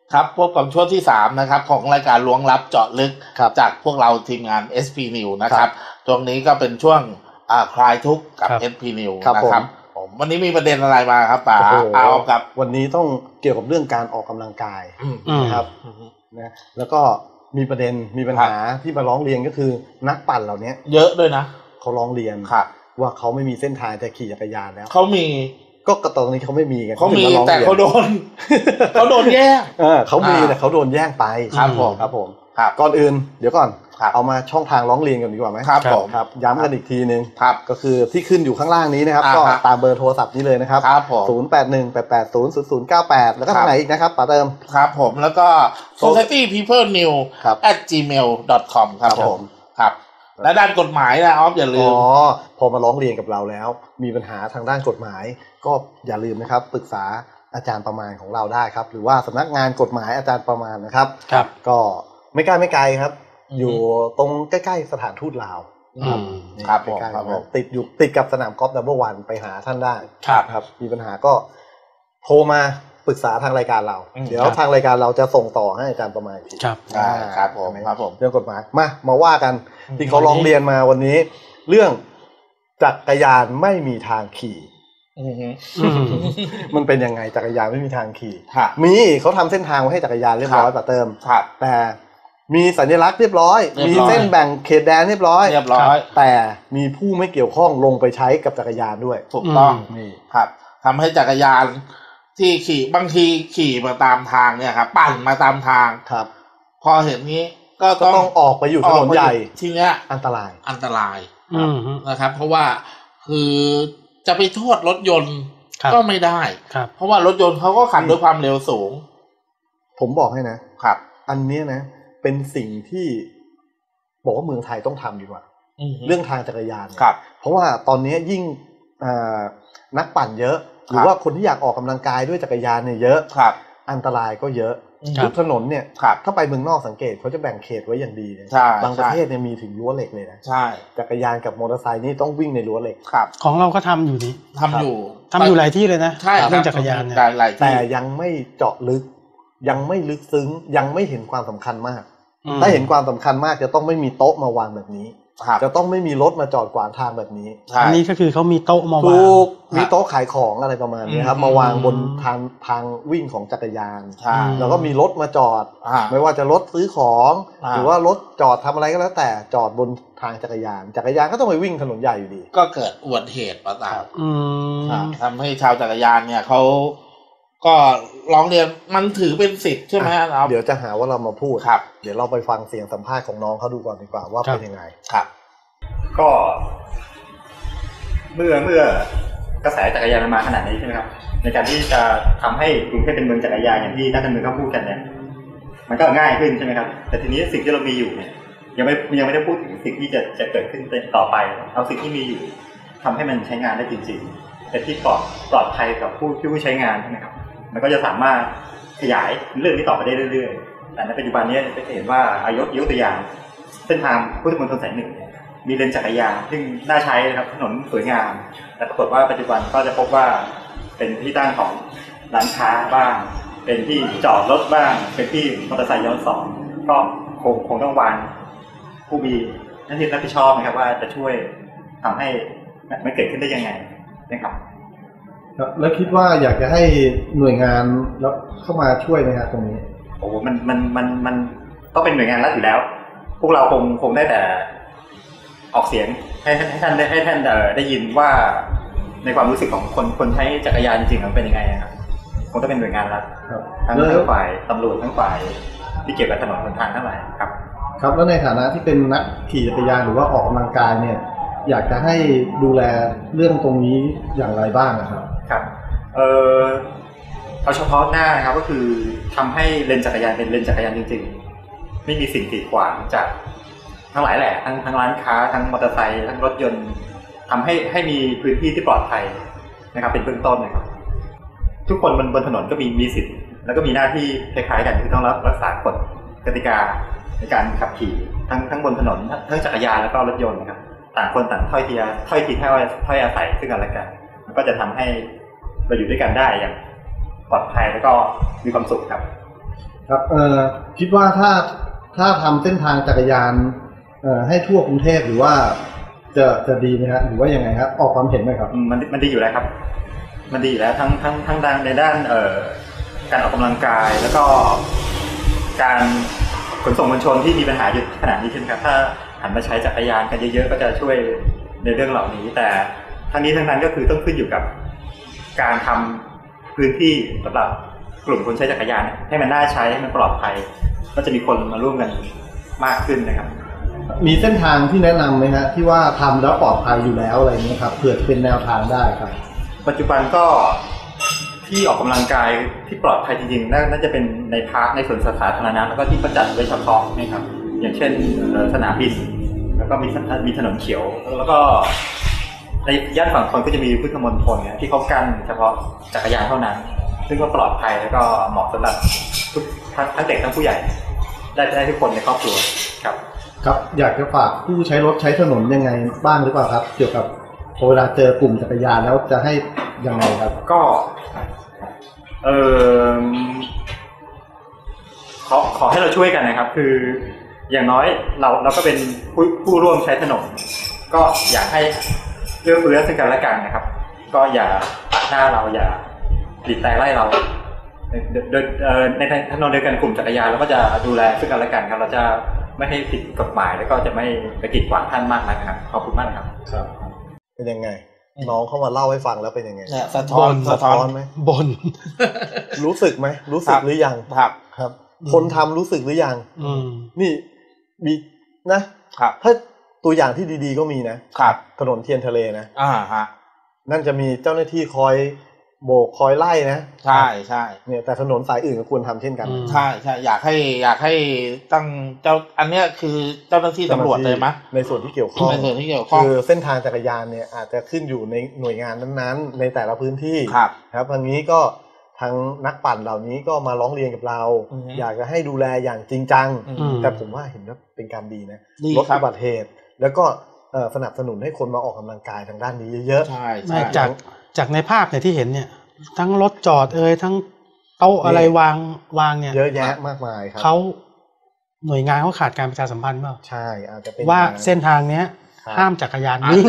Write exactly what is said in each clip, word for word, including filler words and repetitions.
ครับพบกับช่วงที่สามนะครับของรายการล้วงลับเจาะลึกจากพวกเราทีมงาน เอส พี News นะครับช่วงนี้ก็เป็นช่วงอ่าคลายทุกข์กับ เอส พี News นะครับผมวันนี้มีประเด็นอะไรมาครับป๋าเอากับวันนี้ต้องเกี่ยวกับเรื่องการออกกำลังกายนะครับนะแล้วก็มีประเด็นมีปัญหาที่มาร้องเรียนก็คือนักปั่นเหล่านี้เยอะด้วยนะเขาร้องเรียนว่าเขาไม่มีเส้นทางจะขี่จักรยานแล้วเขามีก็ตอนนี้เขาไม่มีกันเขามีแต่เขาโดนเขาโดนแย่งเออเขามีแต่เขาโดนแย่งไปครับผมครับผมก่อนอื่นเดี๋ยวก่อนเอามาช่องทางร้องเรียนกันดีกว่าไหมครับผมครับย้ำกันอีกทีนึงครับก็คือที่ขึ้นอยู่ข้างล่างนี้นะครับก็ตามเบอร์โทรศัพท์นี้เลยนะครับศูนย์ แปด หนึ่ง แปด แปด ศูนย์ ศูนย์ ศูนย์ เก้า แปดแล้วก็ทางไหนอีกนะครับป๋าเติมครับผมแล้วก็ โซไซตี้พีเพิลนิว แอท จีเมล ดอท คอม ครับผมครับและด้านกฎหมายนะออฟอย่าลืมอ๋อพอมาร้องเรียนกับเราแล้วมีปัญหาทางด้านกฎหมายก็อย่าลืมนะครับปรึกษาอาจารย์ประมาณของเราได้ครับหรือว่าสำนักงานกฎหมายอาจารย์ประมาณนะครับครับก็ไม่ไกลไม่ไกลครับอยู่ตรงใกล้ๆสถานทูตลาวครับผมติดอยู่ติดกับสนามกอล์ฟดับเบิลวันไปหาท่านได้ครับครับมีปัญหาก็โทรมาปรึกษาทางรายการเราเดี๋ยวทางรายการเราจะส่งต่อให้อาจารย์ประมาณอีกครับครับผมครับผมเรื่องกฎหมายมามาว่ากันที่เขาร้องเรียนมาวันนี้เรื่องจักรยานไม่มีทางขี่มันเป็นยังไงจักรยานไม่มีทางขี่มีเขาทำเส้นทางไว้ให้จักรยานเรียบร้อยป่ะเติมแต่มีสัญลักษณ์เรียบร้อยมีเส้นแบ่งเขตแดนเรียบร้อยเรียบร้อยแต่มีผู้ไม่เกี่ยวข้องลงไปใช้กับจักรยานด้วยถูกต้องนี่ครับทำให้จักรยานที่ขี่บางทีขี่มาตามทางเนี่ยครับปั่นมาตามทางครับพอเห็นนี้ก็ต้องออกไปอยู่ถนนใหญ่ทีเนี้ยอันตรายอันตรายนะครับเพราะว่าคือจะไปโทษรถยนต์ก็ไม่ได้เพราะว่ารถยนต์เขาก็ขับด้วยความเร็วสูงผมบอกให้นะครับอันนี้นะเป็นสิ่งที่บอกว่าเมืองไทยต้องทำดีกว่าเรื่องทางจักรยานเพราะว่าตอนนี้ยิ่งนักปั่นเยอะหรือว่าคนที่อยากออกกำลังกายด้วยจักรยานเนี่ยเยอะอันตรายก็เยอะทุกถนนเนี่ยถ้าไปเมืองนอกสังเกตเขาจะแบ่งเขตไว้อย่างดีเลยบางประเทศเนี่ยมีถึงรั้วเหล็กเลยนะใช่จักรยานกับมอเตอร์ไซค์นี่ต้องวิ่งในรั้วเหล็กของเราก็ทำอยู่นี่ทำอยู่ทำอยู่หลายที่เลยนะเรื่องจักรยานเนี่ยแต่ยังไม่เจาะลึกยังไม่ลึกซึ้งยังไม่เห็นความสำคัญมากถ้าเห็นความสำคัญมากจะต้องไม่มีโต๊ะมาวางแบบนี้จะต้องไม่มีรถมาจอดขวางทางแบบนี้อันนี้ก็คือเขามีโต๊ะมาวางมีโต๊ะขายของอะไรประมาณนี้ครับมาวางบนทางทางวิ่งของจักรยานแล้วก็มีรถมาจอดไม่ว่าจะรถซื้อของหรือว่ารถจอดทำอะไรก็แล้วแต่จอดบนทางจักรยานจักรยานก็ต้องไปวิ่งถนนใหญ่อยู่ดีก็เกิดอุบัติเหตุประสาททำให้ชาวจักรยานเนี่ยเขาก็ร้องเรียนมันถือเป็นสิทธิ์ใช่ไหมครับเดี๋ยวจะหาว่าเรามาพูดครับเดี๋ยวเราไปฟังเสียงสัมภาษณ์ของน้องเขาดูก่อนดีกว่าว่าเป็นยังไงครับก็เมื่อเมื่อกระแสจักรยานมาขนาดนี้ใช่ไหมครับในการที่จะทำให้กรุงเทพเป็นเมืองจักรยานอย่างที่นักการเมืองเขาพูดกันเนี่ยมันก็ง่ายขึ้นใช่ไหมครับแต่ทีนี้สิ่งที่เรามีอยู่เนี่ยยังไม่ยังไม่ได้พูดถึงสิ่งที่จะจะเกิดขึ้นต่อไปเอาสิ่งที่มีอยู่ทำให้มันใช้งานได้จริงๆแต่ที่ปลอดปลอดภัยกับผู้ผู้ใช้งานใช่ไหมครับมันก็จะสามารถขยายเรื่องนี้ต่อไปได้เรื่อยๆแต่ในปัจจุบันนี้จะเห็นว่าอายกยกตัวอย่างเส้นทางพุทธมณฑลสายหนึ่งมีเลนจักรยานซึ่งน่าใช้นะครับถนนสวยงามแต่ปรากฏว่าปัจจุบันก็จะพบว่าเป็นที่ตั้งของร้านค้าบ้างเป็นที่จอดรถบ้างเป็นที่มอเตอร์ไซค์ย้อนสอนก็คงคงต้องวางผู้มีหน้าที่รับผิดชอบนะครับว่าจะช่วยทำให้ไม่เกิดขึ้นได้ยังไงนะครับแล้วคิดว่าอยากจะให้หน่วยงานแล้วเข้ามาช่วยไหมครับตรงนี้โอ้โหมันมันมันมันต้องเป็นหน่วยงานรัฐอยู่แล้วพวกเราคงคงได้แต่ออกเสียงให้ให้ท่านได้ให้ท่านได้ยินว่าในความรู้สึกของคนคนใช้จักรยานจริงๆมันเป็นยังไงครับคงต้องเป็นหน่วยงานรัฐทั้งฝ่ายตำรวจทั้งฝ่ายที่เกี่ยวกับถนนหนทางทั้งหลายครับครับแล้วในฐานะที่เป็นนักขี่จักรยานหรือว่าออกกำลังกายเนี่ยอยากจะให้ดูแลเรื่องตรงนี้อย่างไรบ้างนะครับครับเออเอาเฉพาะหน้านะครับก็คือทำให้เลนจักรยานเป็นเลนจักรยานจริงๆไม่มีสิ่งกีดขวางจากทั้งหลายแหละทั้งทั้งร้านค้าทั้งมอเตอร์ไซค์ทั้งรถยนต์ทำให้ให้มีพื้นที่ที่ปลอดภัยนะครับเป็นเบื้องต้นนะครับทุกคนบนบนถนนก็มีมีสิทธิ์แล้วก็มีหน้าที่คล้ายๆกันคือต้องรักษากฎกติกาในการขับขี่ทั้งทั้งบนถนนทั้งจักรยานแล้วก็รถยนต์นะครับต่างคนต่างถ้อยทีถ้อยทีถ้อยถ้อยอาศัยซึ่งกันและกันมันก็จะทำให้เราอยู่ด้วยกันได้อย่างปลอดภัยแล้วก็มีความสุขครับครับเอ่อคิดว่าถ้าถ้าทำเส้นทางจักรยานเอ่อให้ทั่วกรุงเทพหรือว่าจะจะดีไหมครับหรือว่ายังไงครับออกความเห็นไหมครับมันมันดีอยู่แล้วครับมันดีอยู่แล้วทั้งทั้งทั้งด้านในด้านเอ่อการออกกำลังกายแล้วก็การขนส่งมวลชนที่มีปัญหาอยู่ขนาดนี้ใช่ไหมครับถ้าหันมาใช้จักรยานกันเยอะๆก็จะช่วยในเรื่องเหล่านี้แต่ทั้งนี้ทั้งนั้นก็คือต้องขึ้นอยู่กับการทำพื้นที่สำหรับกลุ่มคนใช้จักรยานให้มันน่าใช้ให้มันปลอดภัยก็จะมีคนมาร่วมกันมากขึ้นนะครับมีเส้นทางที่แนะนำไหมฮะที่ว่าทำแล้วปลอดภัยอยู่แล้วอะไรนี้ครับเผื่อเป็นแนวทางได้ครับปัจจุบันก็ที่ออกกำลังกายที่ปลอดภัยจริงๆน่าจะเป็นในพาร์คในสวนสาธารณะแล้วก็ที่ประจัดไว้เฉพาะนะครับอย่างเช่นสนามบินแล้วก็มีมีถนนเขียวแล้วก็ในย่านฝั่งทนก็จะมีพุทธมณฑลที่เขากั้นเฉพาะจักรยานเท่านั้นซึ่งก็ปลอดภัยแล้วก็เหมาะสำหรับทุกทั้งเด็กทั้งผู้ใหญ่ได้ได้ทุกคนในครอบครัวครับครับอยากจะฝากผู้ใช้รถใช้ถนนยังไงบ้างหรือเปล่าครับเกี่ยวกับพอเวลาเจอกลุ่มจักรยานแล้วจะให้ยังไงครับก็เออขอขอให้เราช่วยกันนะครับคืออย่างน้อยเราเราก็เป็นผู้ผู้ร่วมใช้ถนนก็อยากให้เอื้อเฟื้อซึ่งกันและกันนะครับก็อย่าตัดหน้าเราอย่าบีบแต่ไล่เราโดยในถนนเดียวกันกลุ่มจักรยานเราก็จะดูแลซึ่งกันและกันครับเราจะไม่ให้ผิดกฎหมายแล้วก็จะไม่ไปกีดขวางท่านมากนะครับขอบคุณมากครับครับเป็นยังไงน้องเข้ามาเล่าให้ฟังแล้วเป็นยังไงเนี่ยสะท้อนสะท้อนไหมบนรู้สึกไหมรู้สึกหรือยังครับครับคนทำรู้สึกหรือยังอืมนี่มีนะครับถ้าตัวอย่างที่ดีๆก็มีนะครับถนนเทียนทะเลนะอ่าฮะนั่นจะมีเจ้าหน้าที่คอยโบกคอยไล่นะใช่ใช่เนี่ยแต่ถนนสายอื่นก็ควรทำเช่นกันใช่ใช่อยากให้อยากให้ตั้งเจ้าอันเนี้ยคือเจ้าหน้าที่ตำรวจเลยมั้ยในส่วนที่เกี่ยวข้องในส่วนที่เกี่ยวข้องคือเส้นทางจักรยานเนี่ยอาจจะขึ้นอยู่ในหน่วยงานนั้นๆในแต่ละพื้นที่ครับครับทางนี้ก็ทางนักปั่นเหล่านี้ก็มาร้องเรียนกับเราอยากจะให้ดูแลอย่างจริงจังแต่ผมว่าเห็นว่าเป็นการดีนะลดอุบัติเหตุแล้วก็สนับสนุนให้คนมาออกกำลังกายทางด้านนี้เยอะๆใช่จากจากในภาพเนี่ยที่เห็นเนี่ยทั้งรถจอดเอ่ยทั้งโต๊ะอะไรวางวางเนี่ยเยอะแยะมากมายครับเขาหน่วยงานเขาขาดการประชาสัมพันธ์เปล่าใช่อาจจะเป็นว่าเส้นทางเนี้ยห้ามจักรยานวิ่ง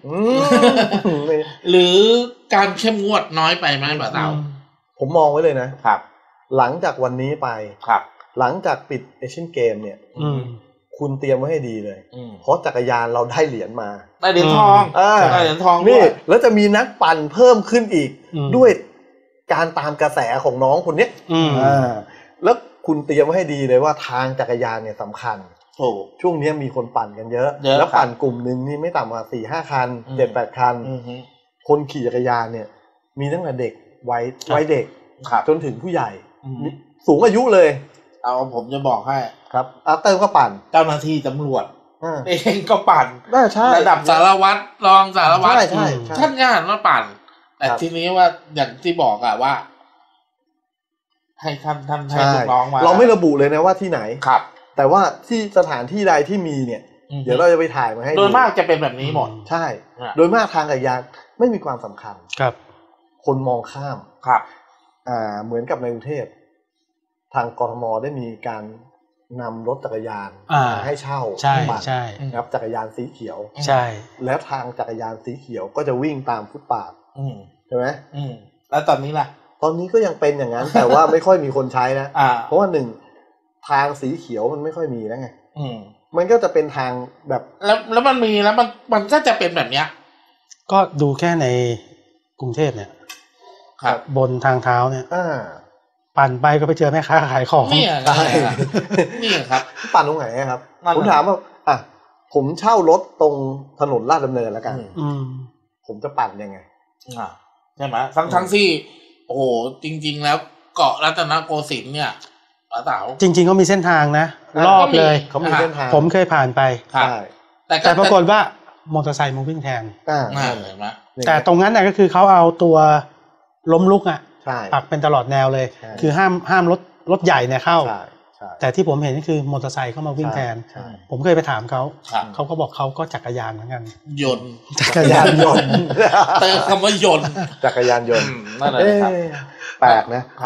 หรือการเข้มงวดน้อยไปไหมบ่าวสาวผมมองไว้เลยนะครับหลังจากวันนี้ไปครับหลังจากปิดเอเชียนเกมเนี่ยคุณเตรียมไว้ให้ดีเลยเพราะจักรยานเราได้เหรียญมาได้เหรียญทองได้เหรียญทองนี่แล้วจะมีนักปั่นเพิ่มขึ้นอีกด้วยการตามกระแสของน้องคนนี้อ่าแล้วคุณเตรียมไว้ให้ดีเลยว่าทางจักรยานเนี่ยสำคัญโอ้ช่วงนี้มีคนปั่นกันเยอะแล้วปั่นกลุ่มนึงนี่ไม่ต่ำกว่า สี่ห้า คัน เจ็ดแปด คันคนขี่จักรยานเนี่ยมีตั้งแต่เด็กวัยวัยเด็กจนถึงผู้ใหญ่สูงอายุเลยเอาผมจะบอกให้ครับอาเติมก็ปั่นเจ้าหน้าที่ตำรวจเองก็ปั่นใช่ระดับสารวัตรรองสารวัตรใช่ใช่ท่านงานมาปั่นแต่ทีนี้ว่าอย่างที่บอกอะว่าให้ท่านท่านให้ลูกน้องมาเราไม่ระบุเลยนะว่าที่ไหนครับแต่ว่าที่สถานที่ใดที่มีเนี่ยเดี๋ยวเราจะไปถ่ายมาให้โดยมากจะเป็นแบบนี้หมดใช่โดยมากทางจักรยานไม่มีความสำคัญครับคนมองข้ามครับอ่าเหมือนกับในกรุงเทพทางกทมได้มีการนำรถจักรยานมาให้เช่าใช่ใช่ครับจักรยานสีเขียวใช่แล้วทางจักรยานสีเขียวก็จะวิ่งตามฟุตบาทใช่ไหมแล้วตอนนี้ล่ะตอนนี้ก็ยังเป็นอย่างนั้นแต่ว่าไม่ค่อยมีคนใช้นะเพราะว่าหนึ่งทางสีเขียวมันไม่ค่อยมีแล้วไงมันก็จะเป็นทางแบบแล้วแล้วมันมีแล้วมันมันก็จะเป็นแบบเนี้ยก็ดูแค่ในกรุงเทพเนี่ยครับบนทางเท้าเนี่ยปั่นไปก็ไปเจอแม่ค้าขายของนี่ใช่นี่ครับปั่นตรงไหนครับผมถามว่าอ่ะผมเช่ารถตรงถนนลาดดำเนินแล้วกันผมจะปั่นยังไงอ่าใช่ไหมทั้งทั้งที่โอ้โหจริงๆแล้วเกาะรัตนโกสินทร์เนี่ยป๋าสาวจริงๆเขามีเส้นทางนะรอบเลยเขามีเส้นทางผมเคยผ่านไปใช่แต่แต่ปรากฏว่ามอเตอร์ไซค์มาวิ่งแทนอ่าเห็นไหมแต่ตรงนั้นน่ะก็คือเขาเอาตัวล้มลุกอ่ะใช่ปักเป็นตลอดแนวเลยคือห้ามห้ามรถรถใหญ่เนี่ยเข้าแต่ที่ผมเห็นก็คือมอเตอร์ไซค์เข้ามาวิ่งแทนผมเคยไปถามเขาเขาก็บอกเขาก็จักรยานเหมือนกันยนต์จักรยานยนต์เติมคำว่ายนต์จักรยานยนต์นั่นแหละครับแปลกนะครับ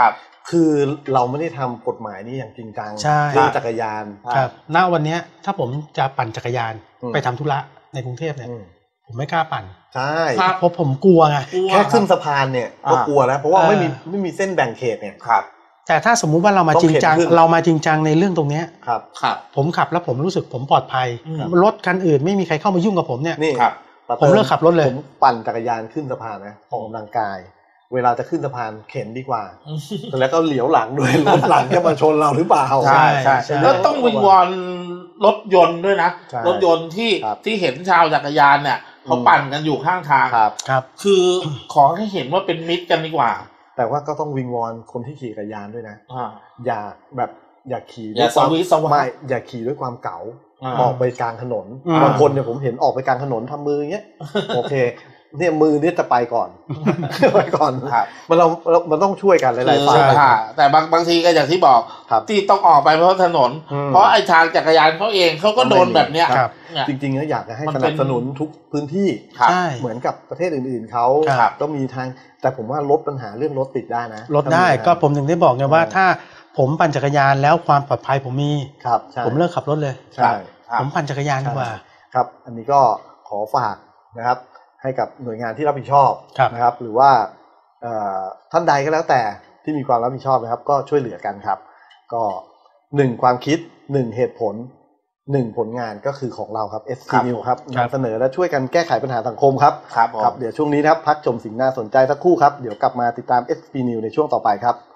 คือเราไม่ได้ทำกฎหมายนี้อย่างจริงจังใช่เรื่องจักรยานครับณวันนี้ถ้าผมจะปั่นจักรยานอืมไปทำธุระในกรุงเทพเนี่ยอืมผมไม่กล้าปั่นใช่เพราะผมกลัวไงกลัวแค่ขึ้นสะพานเนี่ยก็อ่ากลัวแล้ว เพราะว่าเออไม่มีไม่มีเส้นแบ่งเขตเนี่ยครับแต่ถ้าสมมุติว่าเรามาต้องจริงจังเข็นขึ้นเรามาจริงจังในเรื่องตรงเนี้ยครับครับผมขับแล้วผมรู้สึกผมปลอดภัยอืมรถคันอื่นไม่มีใครเข้ามายุ่งกับผมเนี่ยนี่ครับป้าผมเลิกขับรถเลยผมปั่นจักรยานขึ้นสะพานนะออกกำลังกาย เวลาจะขึ้นสะพานเข็นดีกว่า แล้วก็เหลียวหลังด้วย รถหลังจะมาชนเราหรือเปล่าใช่ใช่ใช่แล้วต้องวิงวอนรถยนต์ด้วยนะใช่รถยนต์ที่ครับที่เห็นชาวจักรยานเนี่ยเขาอืมปั่นกันอยู่ข้างทางครับครับคือขอให้เห็นว่าเป็นมิตรกันดีกว่าแต่ว่าก็ต้องวิงวอนคนที่ขี่จักรยานด้วยนะอ่าอย่าแบบอย่าขี่อย่าด้วยความสวิสวะไม่อย่าขี่ด้วยความเก๋าอ่าออกไปกลางถนนอืมบางคนเนี่ยผมเห็นออกไปกลางถนนทำมืออย่างเงี้ย โอเค เนี่ยมือเนี่ยจะไปก่อน ไปก่อนครับมันเราเรามันต้องช่วยกันหลายๆฝ่ายคืออ่าแต่บางบางทีก็อย่างที่บอกครับที่ต้องออกไปเพราะถนนอืมเพราะไอ้ทางจักรยานเขาเองเขาก็โดนแบบเนี้ยครับเนี่ยจริงๆแล้วอยากจะให้มันสเป็นันบสนุนทุกพื้นที่ครับใช่เหมือนกับประเทศอื่นๆเขาครับก็มีทางแต่ผมว่าลดปัญหาเรื่องรถติดได้นะลดได้ถ้ามีก็ผมถึงได้บอกไงว่าเออถ้าผมปั่นจักรยานแล้วความปลอดภัยผมมีครับใช่ผมเลิกขับรถเลยใช่ครับผมปั่นจักรยานดีกว่าครับ อันนี้ก็ขอฝากนะครับ ให้กับหน่วยงานที่รับผิดชอบครับนะครับ หรือว่าเอ่อท่านใดก็แล้วแต่ที่มีความรับผิดชอบนะครับ ก็ช่วยเหลือกันครับ ก็หนึ่งความคิดหนึ่งเหตุผลหนึ่งผลงานก็คือของเราครับ เอส พีครับ News ครับครับนำเสนอและช่วยกันแก้ไขปัญหาสังคมครับครับผมครับเดี๋ยวช่วงนี้นะครับพักชมสิ่งน่าสนใจสักครู่ครับเดี๋ยวกลับมาติดตาม เอส พี News ในช่วงต่อไปครับ